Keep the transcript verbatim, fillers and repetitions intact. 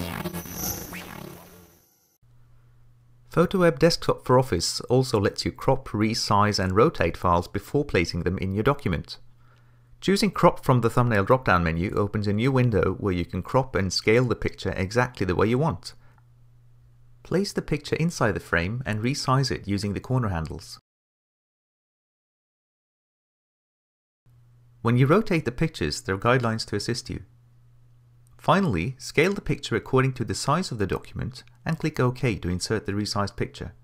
FotoWeb Desktop for Office also lets you crop, resize and rotate files before placing them in your document. Choosing Crop from the thumbnail drop-down menu opens a new window where you can crop and scale the picture exactly the way you want. Place the picture inside the frame and resize it using the corner handles. When you rotate the pictures, there are guidelines to assist you. Finally, scale the picture according to the size of the document and click OK to insert the resized picture.